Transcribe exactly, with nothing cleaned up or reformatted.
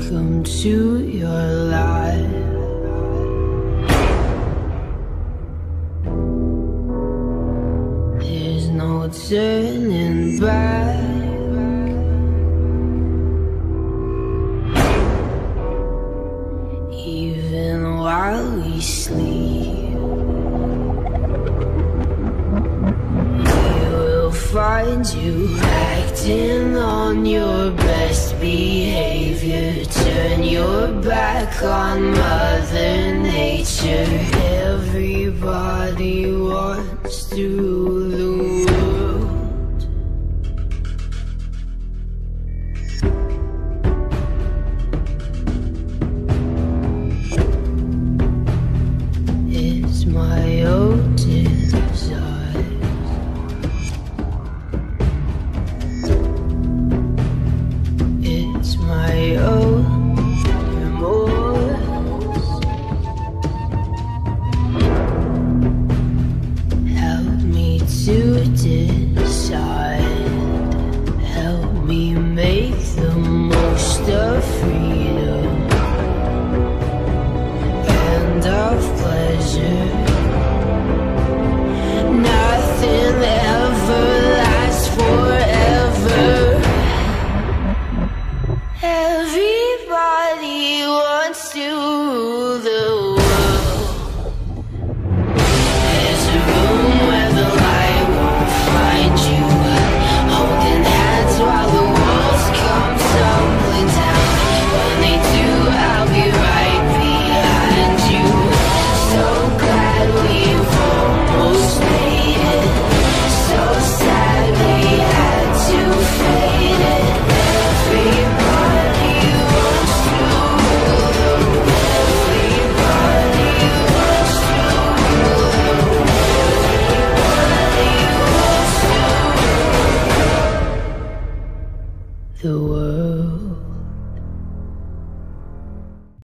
Welcome to your life. There's no turning back. Even while we sleep, we will find you acting on your best behavior. Turn your back on Mother Nature. Everybody wants to rule the world. It's my own desire. It's my own remorse. Help me to decide. Help me make the most of freedom and of pleasure. Nothing ever lasts forever. Everybody wants to rule the world. There's a room where the light won't find you, holding hands while the walls come tumbling down. When they do, I'll be right behind you. So glad we've almost made it. So sad we had to fade it. Everybody wants to rule the world. Everybody wants to rule the world. Everybody wants to rule the world.